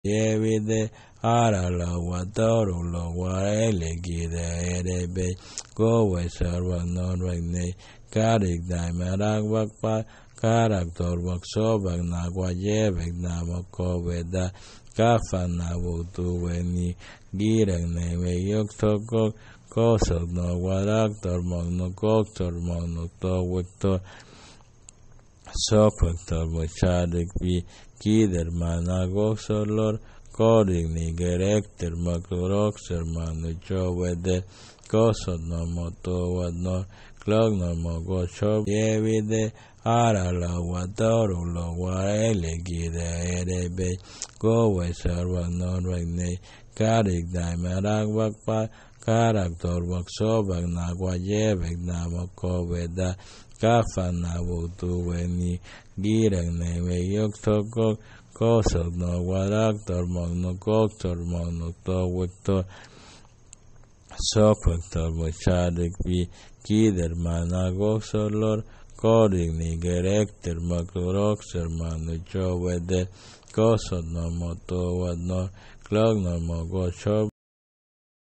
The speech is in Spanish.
Yevide Arala Wataru Warele Gida Erebe Go Sarva Norvagne Karik Daimarak Vakpa Karak Torvak Sobak Nagwa Jevek Namako Veda Kafana Vutuweni Girek Neve Yoktokok Kosok no Warak Tormok no Kok Tormok no Towektor Sokvektor Vachadik Vi Kider Managok Solor Kodik Nigerek Termakurok Sermanu Jovede Kosot no Moto no Klog no Mogocho Yevide Arala Wataru lo Warele Gide Erebe Go Sarva Norvagne Karik Daimarak Vakpa Karak Torvak Sobak Nagwa Jevek Namako Veda Kafana Vutuweni Girek Neve Yoktokok Kosok no Warak Tormok no Kok Tormok no Towektor Sokvektor Vachadik Vi Kider Managok Solor Kodik Nigerek Termakurok Sermanu Jovede Kosot no Moto no Klog no Mogocho